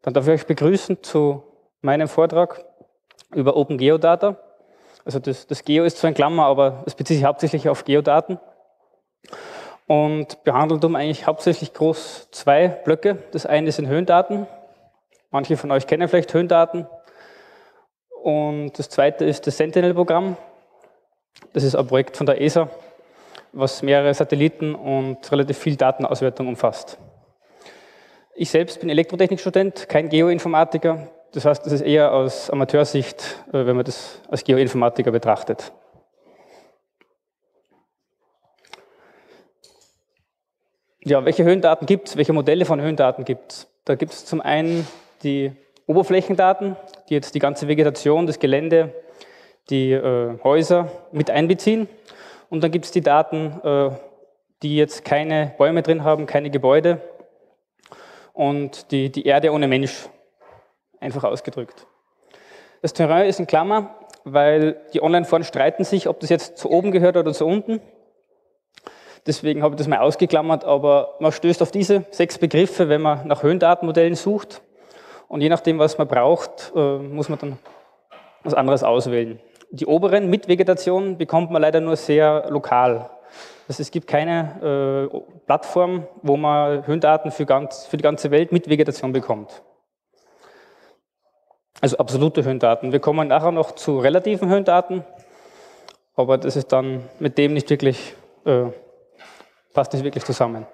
Dann darf ich euch begrüßen zu meinem Vortrag über Open Geodata. Also das Geo ist zwar in Klammer, aber es bezieht sich hauptsächlich auf Geodaten und behandelt eigentlich hauptsächlich groß zwei Blöcke. Das eine sind Höhendaten. Manche von euch kennen vielleicht Höhendaten. Und das zweite ist das Sentinel-Programm. Das ist ein Projekt von der ESA, was mehrere Satelliten und relativ viel Datenauswertung umfasst. Ich selbst bin Elektrotechnikstudent, kein Geoinformatiker. Das heißt, das ist eher aus Amateursicht, wenn man das als Geoinformatiker betrachtet. Ja, welche Höhendaten gibt es? Welche Modelle von Höhendaten gibt es? Da gibt es zum einen die Oberflächendaten, die jetzt die ganze Vegetation, das Gelände, die Häuser mit einbeziehen. Und dann gibt es die Daten, die jetzt keine Bäume drin haben, keine Gebäude und die Erde ohne Mensch, einfach ausgedrückt. Das Terrain ist in Klammer, weil die Online-Foren streiten sich, ob das jetzt zu oben gehört oder zu unten. Deswegen habe ich das mal ausgeklammert, aber man stößt auf diese 6 Begriffe, wenn man nach Höhendatenmodellen sucht. Und je nachdem, was man braucht, muss man dann was anderes auswählen. Die oberen mit Vegetation bekommt man leider nur sehr lokal. Es gibt keine Plattform, wo man Höhendaten für die ganze Welt mit Vegetation bekommt. Also absolute Höhendaten. Wir kommen nachher noch zu relativen Höhendaten, aber das ist dann mit dem nicht wirklich, passt nicht wirklich zusammen.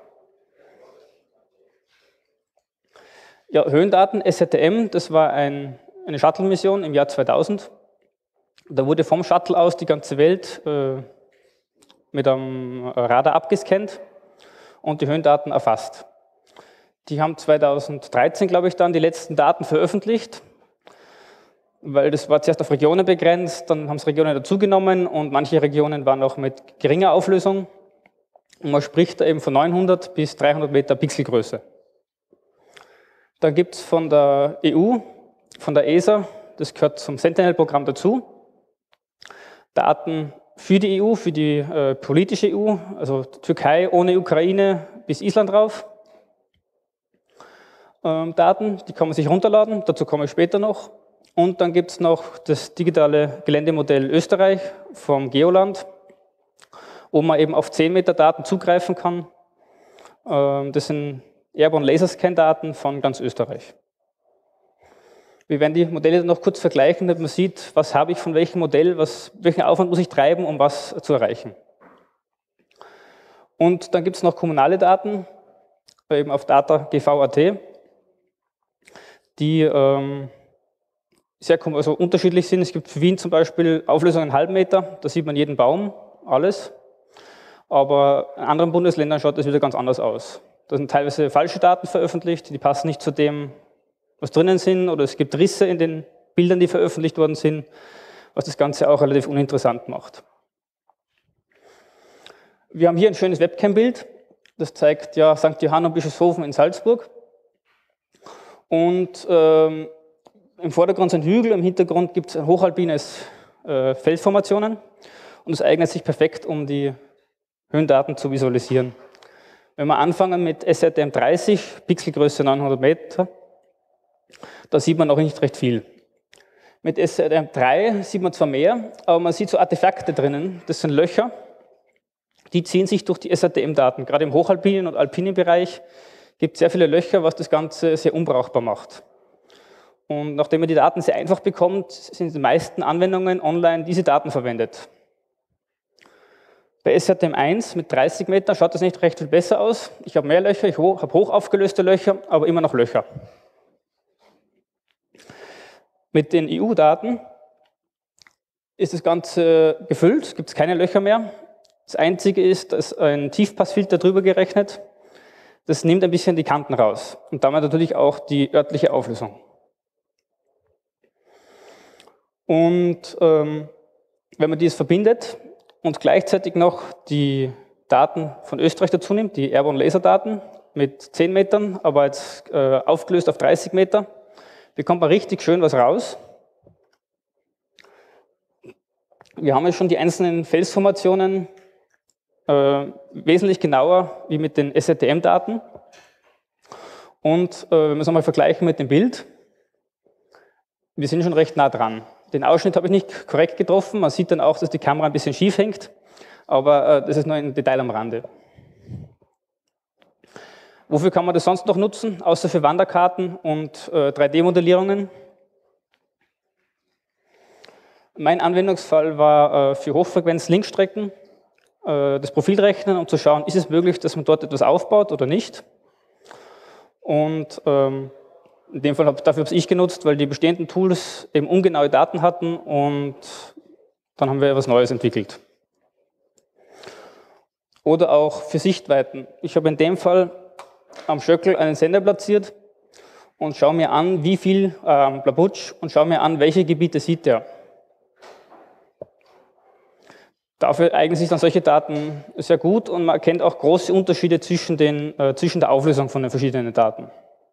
Ja, Höhendaten, SRTM, das war eine Shuttle-Mission im Jahr 2000. Da wurde vom Shuttle aus die ganze Welt mit einem Radar abgescannt und die Höhendaten erfasst. Die haben 2013, glaube ich, dann die letzten Daten veröffentlicht, weil das war zuerst auf Regionen begrenzt, dann haben es Regionen dazugenommen und manche Regionen waren auch mit geringer Auflösung. Und man spricht da eben von 900 bis 300 Meter Pixelgröße. Dann gibt es von der EU, von der ESA, das gehört zum Sentinel-Programm dazu, Daten für die EU, für die politische EU, also Türkei ohne Ukraine bis Island drauf. Daten, die kann man sich runterladen, dazu komme ich später noch. Und dann gibt es noch das digitale Geländemodell Österreich vom Geoland, wo man eben auf 10 Meter Daten zugreifen kann. Das sind Airborne Laserscan-Daten von ganz Österreich. Wir werden die Modelle noch kurz vergleichen, damit man sieht, was habe ich von welchem Modell, welchen Aufwand muss ich treiben, um was zu erreichen. Und dann gibt es noch kommunale Daten, eben auf data.gv.at, die sehr unterschiedlich sind. Es gibt für Wien zum Beispiel Auflösung 1,5 Meter, da sieht man jeden Baum, alles. Aber in anderen Bundesländern schaut das wieder ganz anders aus. Da sind teilweise falsche Daten veröffentlicht, die passen nicht zu dem, was drinnen sind, oder es gibt Risse in den Bildern, die veröffentlicht worden sind, was das Ganze auch relativ uninteressant macht. Wir haben hier ein schönes Webcam-Bild, das zeigt ja St. Johann und Bischofshofen in Salzburg. Und im Vordergrund sind Hügel, im Hintergrund gibt es ein hochalpines Felsformationen und es eignet sich perfekt, um die Höhendaten zu visualisieren. Wenn wir anfangen mit SRTM 30, Pixelgröße 900 Meter, da sieht man noch nicht recht viel. Mit SRTM 3 sieht man zwar mehr, aber man sieht so Artefakte drinnen, das sind Löcher, die ziehen sich durch die SRTM-Daten. Gerade im hochalpinen und alpinen Bereich gibt es sehr viele Löcher, was das Ganze sehr unbrauchbar macht. Und nachdem man die Daten sehr einfach bekommt, sind in den meisten Anwendungen online diese Daten verwendet. Bei SRTM 1 mit 30 Metern schaut das nicht recht viel besser aus. Ich habe mehr Löcher, ich habe hoch aufgelöste Löcher, aber immer noch Löcher. Mit den EU-Daten ist das Ganze gefüllt, gibt es keine Löcher mehr. Das Einzige ist, dass ein Tiefpassfilter drüber gerechnet. Das nimmt ein bisschen die Kanten raus und damit natürlich auch die örtliche Auflösung. Und wenn man dies verbindet und gleichzeitig noch die Daten von Österreich dazu nimmt, die Airborne Laserdaten mit 10 Metern, aber jetzt aufgelöst auf 30 Meter, bekommt man richtig schön was raus. Wir haben ja schon die einzelnen Felsformationen wesentlich genauer wie mit den SRTM-Daten. Und wenn wir es einmal vergleichen mit dem Bild, wir sind schon recht nah dran. Den Ausschnitt habe ich nicht korrekt getroffen, man sieht dann auch, dass die Kamera ein bisschen schief hängt, aber das ist nur ein Detail am Rande. Wofür kann man das sonst noch nutzen, außer für Wanderkarten und 3D-Modellierungen? Mein Anwendungsfall war für Hochfrequenz-Linkstrecken, das Profil rechnen, um zu schauen, ist es möglich, dass man dort etwas aufbaut oder nicht. Und in dem Fall dafür habe ich genutzt, weil die bestehenden Tools eben ungenaue Daten hatten und dann haben wir etwas Neues entwickelt. Oder auch für Sichtweiten. Ich habe in dem Fall am Schöckel einen Sender platziert und schaue mir an, wie viel Blabutsch und schaue mir an, welche Gebiete sieht er. Dafür eignen sich dann solche Daten sehr gut und man erkennt auch große Unterschiede zwischen der Auflösung von den verschiedenen Daten.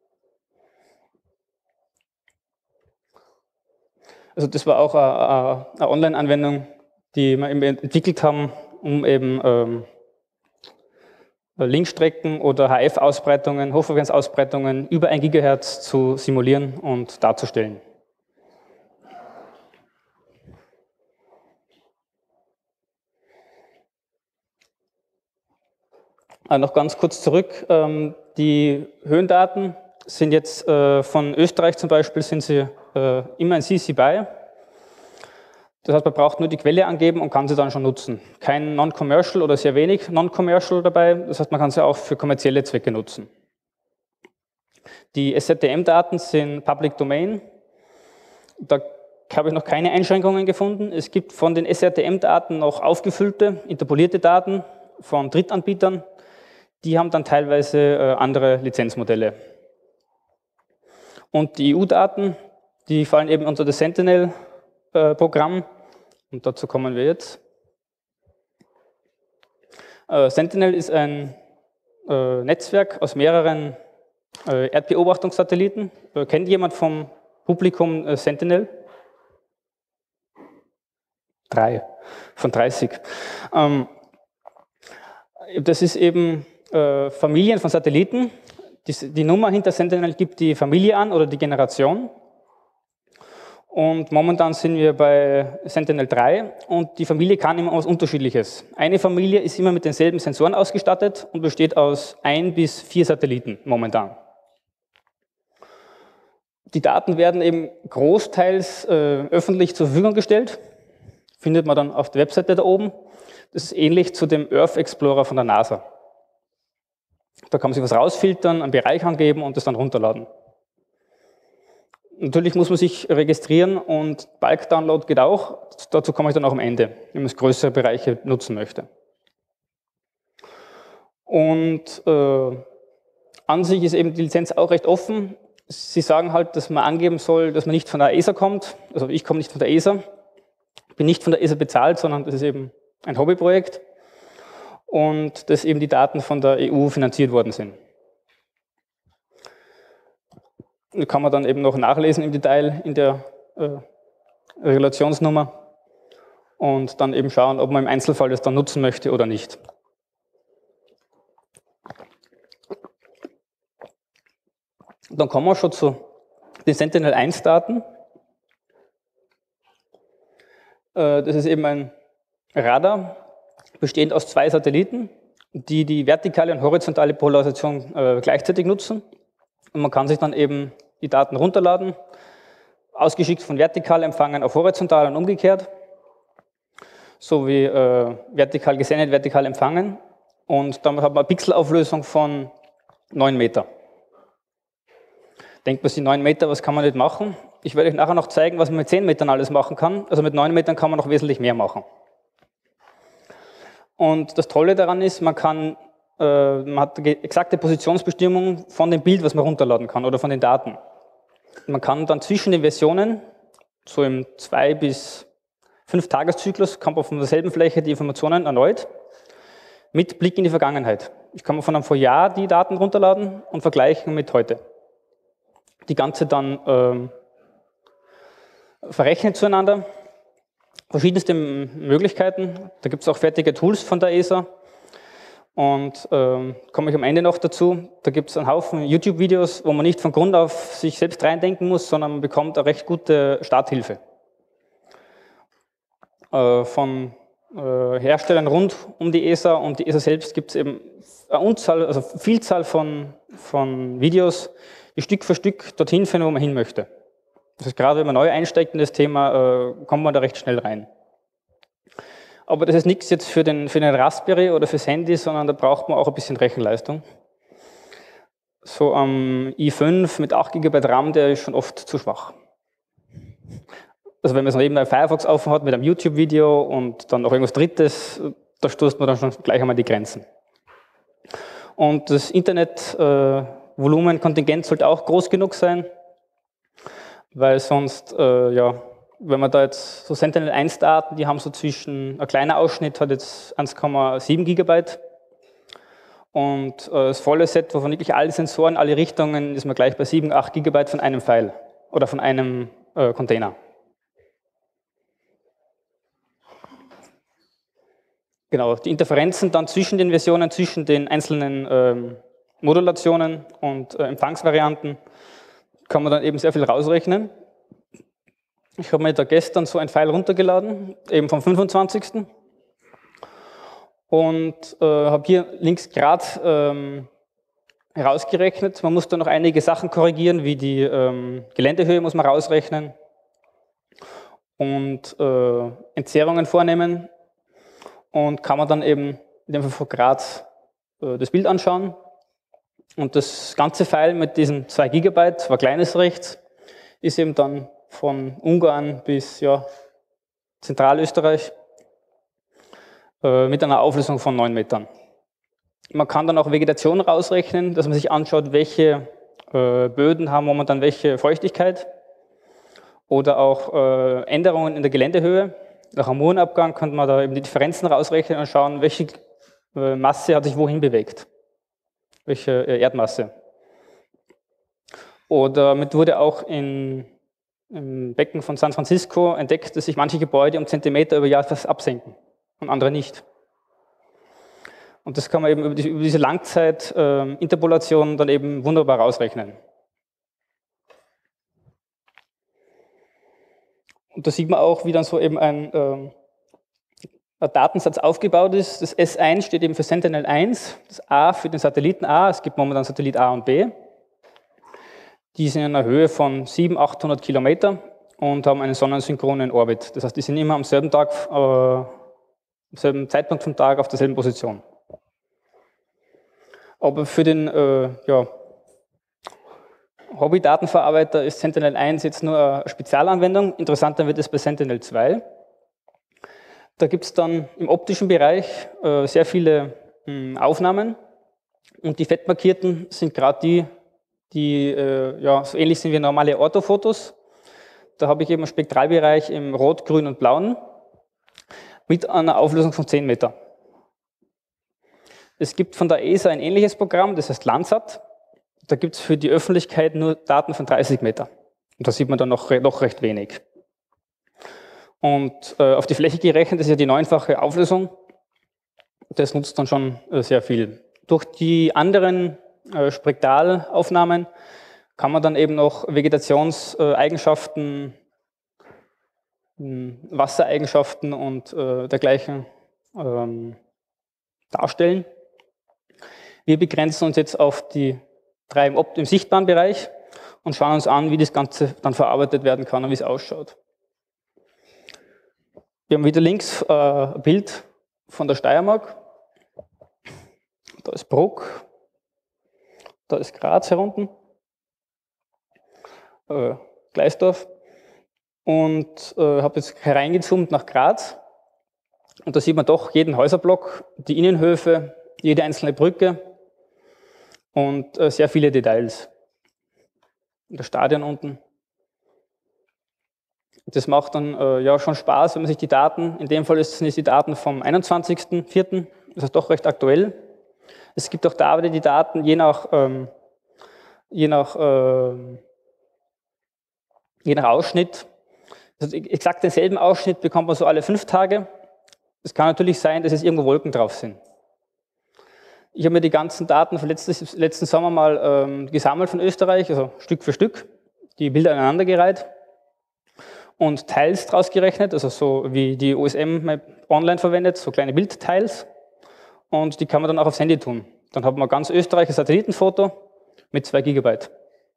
Also das war auch eine Online-Anwendung, die wir eben entwickelt haben, um eben Linkstrecken oder HF-Ausbreitungen, Hochfrequenzausbreitungen über 1 GHz zu simulieren und darzustellen. Noch ganz kurz zurück, die Höhendaten sind jetzt von Österreich zum Beispiel, sind sie immer ein CC BY. Das heißt, man braucht nur die Quelle angeben und kann sie dann schon nutzen. Kein Non-Commercial oder sehr wenig Non-Commercial dabei, das heißt, man kann sie auch für kommerzielle Zwecke nutzen. Die SZTM-Daten sind Public Domain. Da habe ich noch keine Einschränkungen gefunden. Es gibt von den SRTM-Daten noch aufgefüllte, interpolierte Daten von Drittanbietern. Die haben dann teilweise andere Lizenzmodelle. Und die EU-Daten, die fallen eben unter das Sentinel-Programm. Und dazu kommen wir jetzt. Sentinel ist ein Netzwerk aus mehreren Erdbeobachtungssatelliten. Kennt jemand vom Publikum Sentinel? 3 von 30. Das ist eben Familien von Satelliten. Die Nummer hinter Sentinel gibt die Familie an oder die Generation. Und momentan sind wir bei Sentinel 3 und die Familie kann immer was Unterschiedliches. Eine Familie ist immer mit denselben Sensoren ausgestattet und besteht aus 1 bis 4 Satelliten momentan. Die Daten werden eben großteils öffentlich zur Verfügung gestellt. Findet man dann auf der Webseite da oben. Das ist ähnlich zu dem Earth Explorer von der NASA. Da kann man sich was rausfiltern, einen Bereich angeben und das dann runterladen. Natürlich muss man sich registrieren und Bulk-Download geht auch. Dazu komme ich dann auch am Ende, wenn man größere Bereiche nutzen möchte. Und an sich ist eben die Lizenz auch recht offen. Sie sagen halt, dass man angeben soll, dass man nicht von der ESA kommt. Also ich komme nicht von der ESA, bin nicht von der ESA bezahlt, sondern das ist eben ein Hobbyprojekt und dass eben die Daten von der EU finanziert worden sind. Das kann man dann eben noch nachlesen im Detail in der Regulationsnummer und dann eben schauen, ob man im Einzelfall das dann nutzen möchte oder nicht. Dann kommen wir schon zu den Sentinel-1-Daten. Das ist eben ein Radar, bestehend aus 2 Satelliten, die die vertikale und horizontale Polarisation gleichzeitig nutzen. Und man kann sich dann eben die Daten runterladen, ausgeschickt von vertikal empfangen auf horizontal und umgekehrt, sowie vertikal gesendet, vertikal empfangen. Und damit hat man eine Pixelauflösung von 9 Meter. Denkt man sich 9 Meter, was kann man nicht machen? Ich werde euch nachher noch zeigen, was man mit 10 Metern alles machen kann. Also mit 9 Metern kann man noch wesentlich mehr machen. Und das Tolle daran ist, man hat exakte Positionsbestimmung von dem Bild, was man runterladen kann oder von den Daten. Man kann dann zwischen den Versionen, so im 2 bis 5 Tageszyklus, kann man von derselben Fläche die Informationen erneut mit Blick in die Vergangenheit. Ich kann von einem Vorjahr die Daten runterladen und vergleichen mit heute. Die ganze dann verrechnet zueinander. Verschiedenste Möglichkeiten. Da gibt es auch fertige Tools von der ESA. Und komme ich am Ende noch dazu, da gibt es einen Haufen YouTube-Videos, wo man nicht von Grund auf sich selbst reindenken muss, sondern man bekommt eine recht gute Starthilfe. Von Herstellern rund um die ESA und die ESA selbst gibt es eben eine Vielzahl von Videos, die Stück für Stück dorthin führen, wo man hin möchte. Das heißt, gerade wenn man neu einsteigt in das Thema, kommt man da recht schnell rein. Aber das ist nichts jetzt für den Raspberry oder fürs Handy, sondern da braucht man auch ein bisschen Rechenleistung. So am i5 mit 8 GB RAM, der ist schon oft zu schwach. Also wenn man so nebenbei Firefox offen hat mit einem YouTube-Video und dann noch irgendwas Drittes, da stoßt man dann schon gleich einmal die Grenzen. Und das Internetvolumenkontingent sollte auch groß genug sein, weil sonst, wenn man da jetzt so Sentinel-1-Daten, die haben so zwischen, ein kleiner Ausschnitt hat jetzt 1,7 Gigabyte und das volle Set, wovon wirklich alle Sensoren, alle Richtungen, ist man gleich bei 7, 8 Gigabyte von einem File oder von einem Container. Genau, die Interferenzen dann zwischen den Versionen, zwischen den einzelnen Modulationen und Empfangsvarianten kann man dann eben sehr viel rausrechnen. Ich habe mir da gestern so ein File runtergeladen, eben vom 25. Und habe hier links gerade herausgerechnet. Man muss da noch einige Sachen korrigieren, wie die Geländehöhe muss man rausrechnen und Entzerrungen vornehmen. Und kann man dann eben in dem Fall vor Grad das Bild anschauen. Und das ganze File mit diesen 2 Gigabyte, war kleines rechts, ist eben dann von Ungarn bis Zentralösterreich mit einer Auflösung von 9 Metern. Man kann dann auch Vegetation rausrechnen, dass man sich anschaut, welche Böden haben momentan welche Feuchtigkeit oder auch Änderungen in der Geländehöhe. Nach einem Murenabgang kann man da eben die Differenzen rausrechnen und schauen, welche Masse hat sich wohin bewegt, welche Erdmasse. Oder damit wurde auch im Becken von San Francisco entdeckt, dass sich manche Gebäude um Zentimeter über Jahr fast absenken und andere nicht. Und das kann man eben über diese Langzeit-Interpolation dann eben wunderbar rausrechnen. Und da sieht man auch, wie dann so eben ein Datensatz aufgebaut ist. Das S1 steht eben für Sentinel-1, das A für den Satelliten A. Es gibt momentan Satellit A und B. Die sind in einer Höhe von 700, 800 Kilometer und haben einen sonnensynchronen Orbit. Das heißt, die sind immer am selben Tag, am selben Zeitpunkt vom Tag auf derselben Position. Aber für den Hobby-Datenverarbeiter ist Sentinel-1 jetzt nur eine Spezialanwendung. Interessanter wird es bei Sentinel-2. Da gibt es dann im optischen Bereich sehr viele Aufnahmen und die fett markierten sind gerade die so ähnlich sind wie normale Orthofotos. Da habe ich eben einen Spektralbereich im Rot, Grün und Blauen mit einer Auflösung von 10 Meter. Es gibt von der ESA ein ähnliches Programm, das heißt Landsat. Da gibt es für die Öffentlichkeit nur Daten von 30 Meter. Und da sieht man dann noch recht wenig. Und auf die Fläche gerechnet ist ja die 9-fache Auflösung. Das nutzt dann schon sehr viel. Durch die anderen Spektralaufnahmen kann man dann eben noch Vegetationseigenschaften, Wassereigenschaften und dergleichen darstellen. Wir begrenzen uns jetzt auf die 3 im sichtbaren Bereich und schauen uns an, wie das Ganze dann verarbeitet werden kann und wie es ausschaut. Wir haben wieder links ein Bild von der Steiermark. Da ist Bruck. Da ist Graz herunten, Gleisdorf, und habe jetzt hereingezoomt nach Graz und da sieht man doch jeden Häuserblock, die Innenhöfe, jede einzelne Brücke und sehr viele Details. Das Stadion unten. Das macht dann schon Spaß, wenn man sich die Daten, in dem Fall sind es die Daten vom 21.04., das ist doch recht aktuell. Es gibt auch da wieder die Daten, je nach Ausschnitt. Also exakt denselben Ausschnitt bekommt man so alle 5 Tage. Es kann natürlich sein, dass es irgendwo Wolken drauf sind. Ich habe mir die ganzen Daten von letzten Sommer mal gesammelt von Österreich, also Stück für Stück, die Bilder aneinandergereiht und Tiles draus gerechnet, also so wie die OSM online verwendet, so kleine Bildtiles, und die kann man dann auch aufs Handy tun. Dann hat man ganz Österreich ein Satellitenfoto mit 2 Gigabyte.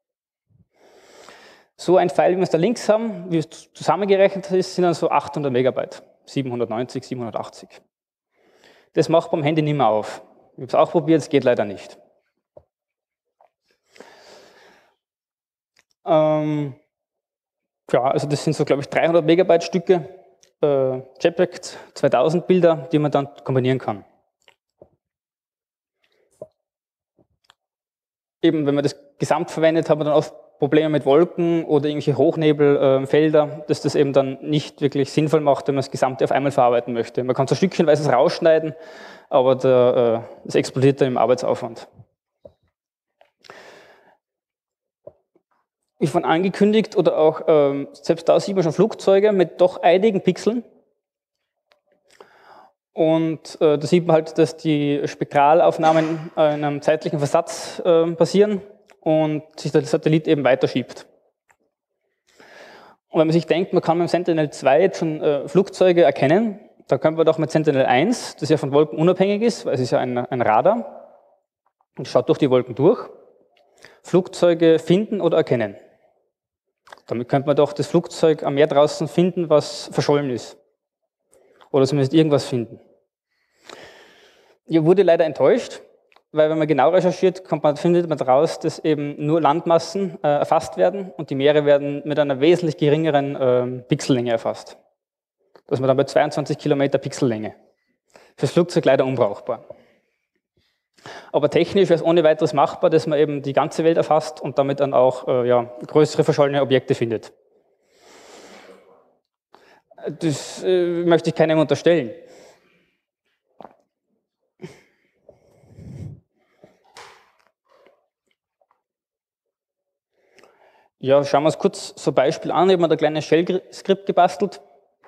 So ein File, wie wir es da links haben, wie es zusammengerechnet ist, sind dann so 800 Megabyte, 790, 780. Das macht beim Handy nicht mehr auf. Ich habe es auch probiert, es geht leider nicht. Ja, also das sind so, glaube ich, 300 Megabyte Stücke, JPEG 2000 Bilder, die man dann kombinieren kann. Eben, wenn man das gesamt verwendet, hat man dann oft Probleme mit Wolken oder irgendwelche Hochnebelfelder, dass das eben dann nicht wirklich sinnvoll macht, wenn man das Gesamte auf einmal verarbeiten möchte. Man kann so stückchenweise rausschneiden, aber das explodiert dann im Arbeitsaufwand. Wie von angekündigt, oder auch selbst da sieht man schon Flugzeuge mit doch einigen Pixeln. Und da sieht man halt, dass die Spektralaufnahmen in einem zeitlichen Versatz passieren und sich der Satellit eben weiterschiebt. Und wenn man sich denkt, man kann mit Sentinel-2 jetzt schon Flugzeuge erkennen, dann können wir doch mit Sentinel-1, das ja von Wolken unabhängig ist, weil es ist ja ein Radar, und schaut durch die Wolken durch, Flugzeuge finden oder erkennen. Damit könnte man doch das Flugzeug am Meer draußen finden, was verschollen ist. Oder zumindest irgendwas finden. Ich wurde leider enttäuscht, weil wenn man genau recherchiert, findet man daraus, dass eben nur Landmassen erfasst werden und die Meere werden mit einer wesentlich geringeren Pixellänge erfasst. Dass man dann bei 22 Kilometer Pixellänge. Fürs Flugzeug leider unbrauchbar. Aber technisch wäre es ohne weiteres machbar, dass man eben die ganze Welt erfasst und damit dann auch größere verschollene Objekte findet. Das möchte ich keinem unterstellen. Ja, schauen wir uns kurz so ein Beispiel an. Ich habe mir da ein kleines Shell-Skript gebastelt,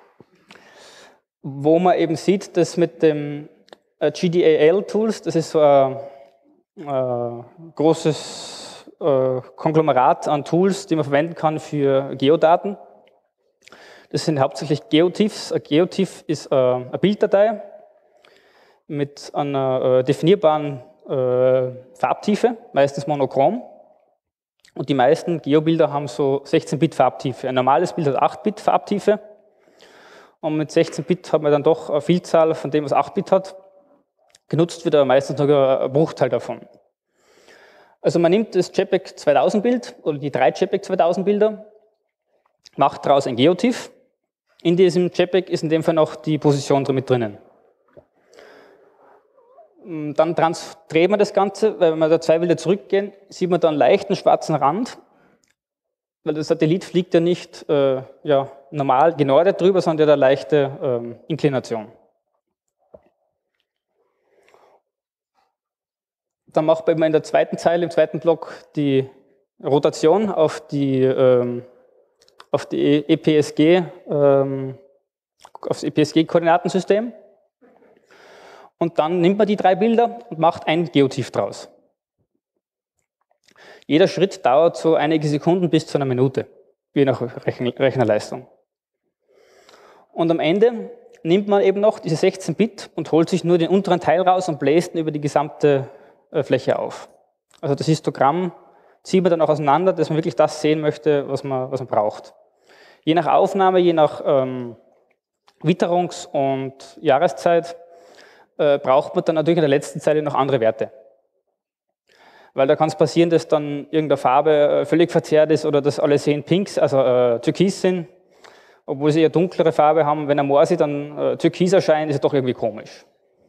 wo man eben sieht, dass mit dem GDAL-Tools, das ist so ein großes Konglomerat an Tools, die man verwenden kann für Geodaten. Das sind hauptsächlich GeoTIFFs. Ein GeoTIFF ist eine Bilddatei mit einer definierbaren Farbtiefe, meistens monochrom. Und die meisten Geobilder haben so 16-Bit Farbtiefe. Ein normales Bild hat 8-Bit Farbtiefe. Und mit 16-Bit hat man dann doch eine Vielzahl von dem, was 8-Bit hat. Genutzt wird aber meistens nur ein Bruchteil davon. Also man nimmt das JPEG 2000 Bild oder die 3 JPEG 2000 Bilder, macht daraus ein GeoTIFF. In diesem JPEG ist in dem Fall noch die Position mit drinnen. Dann dreht man das Ganze, weil wenn wir da 2 Bilder zurückgehen, sieht man da einen leichten schwarzen Rand, weil der Satellit fliegt ja nicht normal genordet drüber, sondern der hat eine leichte Inklination. Dann macht man in der zweiten Zeile, im zweiten Block, die Rotation auf die EPSG, aufs EPSG-Koordinatensystem. Und dann nimmt man die 3 Bilder und macht ein GeoTIFF draus. Jeder Schritt dauert so einige Sekunden bis zu einer Minute, je nach Rechnerleistung. Und am Ende nimmt man eben noch diese 16 Bit und holt sich nur den unteren Teil raus und bläst ihn über die gesamte Fläche auf. Also das Histogramm zieht man dann auch auseinander, dass man wirklich das sehen möchte, was man braucht. Je nach Aufnahme, je nach Witterungs- und Jahreszeit braucht man dann natürlich in der letzten Zeile noch andere Werte. Weil da kann es passieren, dass dann irgendeine Farbe völlig verzerrt ist oder dass alle sehen Pinks, also Türkis sind, obwohl sie eher dunklere Farbe haben. Wenn ein Morsi dann Türkis erscheint, ist es doch irgendwie komisch.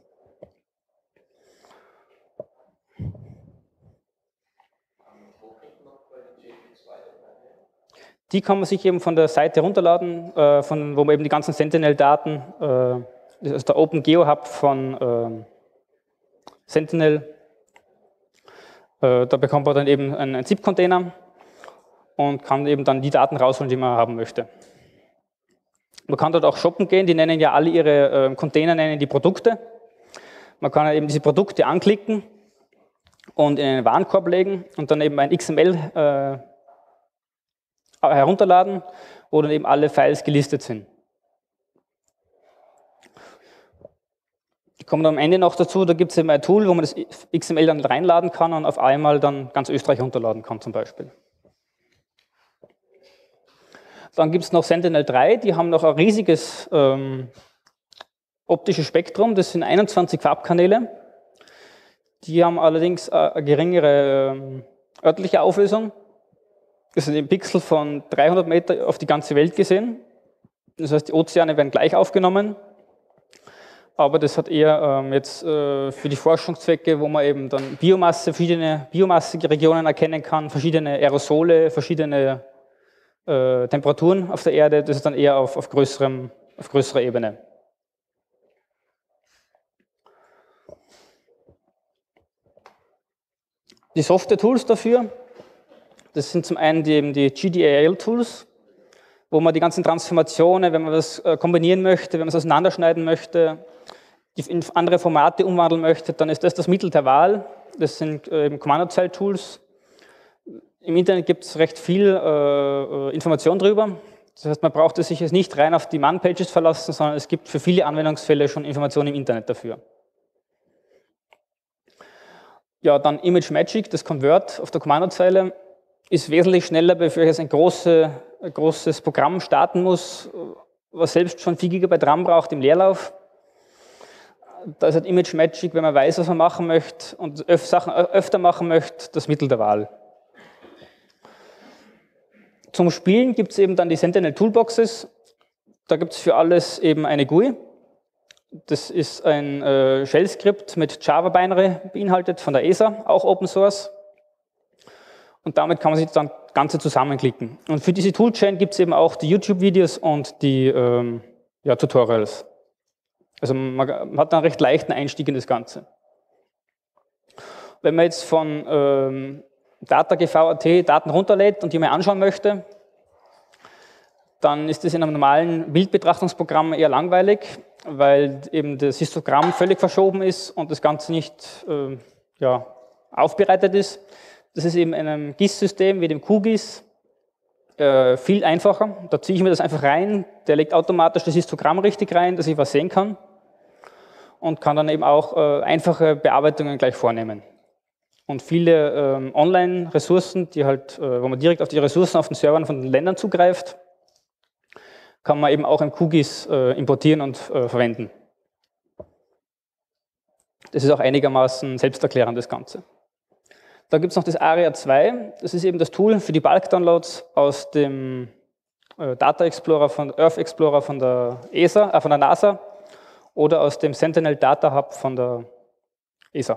Die kann man sich eben von der Seite runterladen, wo man eben die ganzen Sentinel-Daten, das ist der Open Geo Hub von Sentinel. Da bekommt man dann eben einen ZIP-Container und kann eben dann die Daten rausholen, die man haben möchte. Man kann dort auch shoppen gehen, die nennen ja alle ihre Container, nennen die Produkte. Man kann eben diese Produkte anklicken und in einen Warenkorb legen und dann eben ein XML herunterladen, wo dann eben alle Files gelistet sind. Ich komme dann am Ende noch dazu, da gibt es eben ein Tool, wo man das XML dann reinladen kann und auf einmal dann ganz Österreich runterladen kann zum Beispiel. Dann gibt es noch Sentinel-3, die haben noch ein riesiges optisches Spektrum, das sind 21 Farbkanäle. Die haben allerdings eine geringere örtliche Auflösung. Das sind eben Pixel von 300 Meter auf die ganze Welt gesehen. Das heißt, die Ozeane werden gleich aufgenommen. Aber das hat eher jetzt für die Forschungszwecke, wo man eben dann Biomasse, verschiedene Biomasseregionen erkennen kann, verschiedene Aerosole, verschiedene Temperaturen auf der Erde. Das ist dann eher auf größerer Ebene. Die Software-Tools dafür, das sind zum einen die GDAL-Tools, wo man die ganzen Transformationen, wenn man das kombinieren möchte, wenn man es auseinanderschneiden möchte, in andere Formate umwandeln möchte, dann ist das Mittel der Wahl. Das sind eben Kommandozeilen-Tools. Im Internet gibt es recht viel Information drüber. Das heißt, man braucht sich jetzt nicht rein auf die Man-Pages verlassen, sondern es gibt für viele Anwendungsfälle schon Informationen im Internet dafür. Ja, dann ImageMagick, das Convert auf der Kommandozeile, ist wesentlich schneller, bevor ich jetzt ein großes Programm starten muss, was selbst schon 4 GB RAM braucht im Leerlauf. Da ist halt ImageMagick, wenn man weiß, was man machen möchte und Sachen öfter machen möchte, das Mittel der Wahl. Zum Spielen gibt es eben dann die Sentinel Toolboxes. Da gibt es für alles eben eine GUI. Das ist ein Shell-Skript mit Java-Binary beinhaltet von der ESA, auch Open Source. Und damit kann man sich dann das Ganze zusammenklicken. Und für diese Toolchain gibt es eben auch die YouTube-Videos und die Tutorials. Also man hat einen recht leichten Einstieg in das Ganze. Wenn man jetzt von DataGV.at Daten runterlädt und die mal anschauen möchte, dann ist das in einem normalen Bildbetrachtungsprogramm eher langweilig, weil eben das Histogramm völlig verschoben ist und das Ganze nicht aufbereitet ist. Das ist eben in einem GIS-System wie dem QGIS viel einfacher. Da ziehe ich mir das einfach rein, der legt automatisch das Histogramm richtig rein, dass ich was sehen kann und kann dann eben auch einfache Bearbeitungen gleich vornehmen. Und viele Online-Ressourcen, wo man direkt auf die Ressourcen auf den Servern von den Ländern zugreift, kann man eben auch im QGIS importieren und verwenden. Das ist auch einigermaßen selbsterklärend, das Ganze. Da gibt es noch das ARIA 2, das ist eben das Tool für die Bulk-Downloads aus dem Data Explorer Earth Explorer von der von der NASA oder aus dem Sentinel Data Hub von der ESA.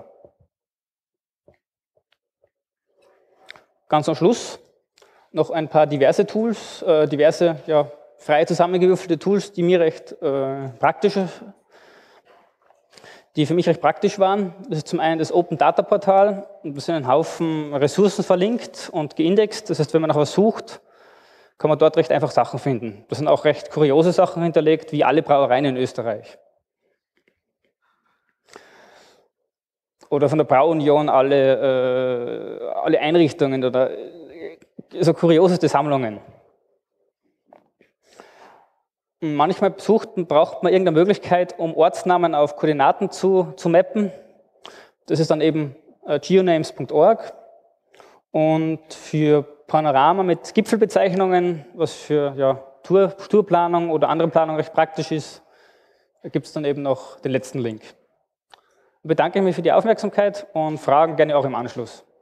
Ganz am Schluss noch ein paar diverse Tools, frei zusammengewürfelte Tools, die für mich recht praktisch waren. Das ist zum einen das Open Data Portal. Da sind ein Haufen Ressourcen verlinkt und geindext. Das heißt, wenn man nach was sucht, kann man dort recht einfach Sachen finden. Da sind auch recht kuriose Sachen hinterlegt, wie alle Brauereien in Österreich. Oder von der Brauunion alle Einrichtungen oder so kurioseste Sammlungen. Manchmal braucht man irgendeine Möglichkeit, um Ortsnamen auf Koordinaten zu mappen. Das ist dann eben geonames.org. Und für Panorama mit Gipfelbezeichnungen, was für Tourplanung oder andere Planung recht praktisch ist, gibt es dann eben noch den letzten Link. Ich bedanke mich für die Aufmerksamkeit und Fragen gerne auch im Anschluss.